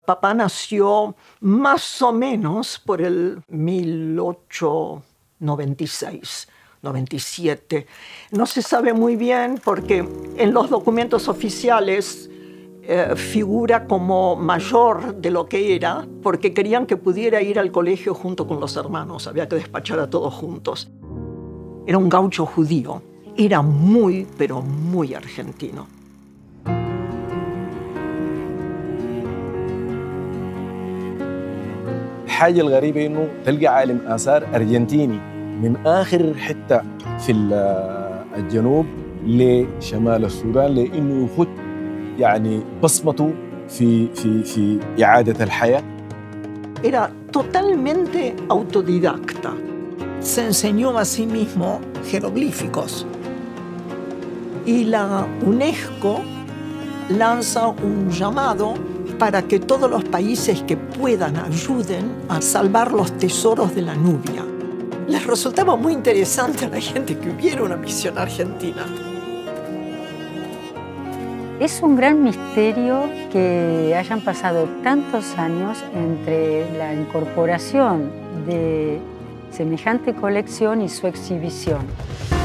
Papá nació más o menos por el 1896, 97. No se sabe muy bien porque en los documentos oficiales figura como mayor de lo que era, porque querían que pudiera ir al colegio junto con los hermanos. Había que despachar a todos juntos. Era un gaucho judío. Era muy, pero muy argentino. الحاجة الغريبة إنه تلقى عالم آثار أرجنتيني من آخر حتة في الجنوب لشمال السودان لأنه يخد يعني بصمته في إعادة الحياة. Era totalmente autodidacta. Se enseñó a sí mismo jeroglíficos. Y la UNESCO lanza un llamado para que todos los países que puedan ayuden a salvar los tesoros de la Nubia. Les resultaba muy interesante a la gente que hubiera una misión argentina. Es un gran misterio que hayan pasado tantos años entre la incorporación de semejante colección y su exhibición.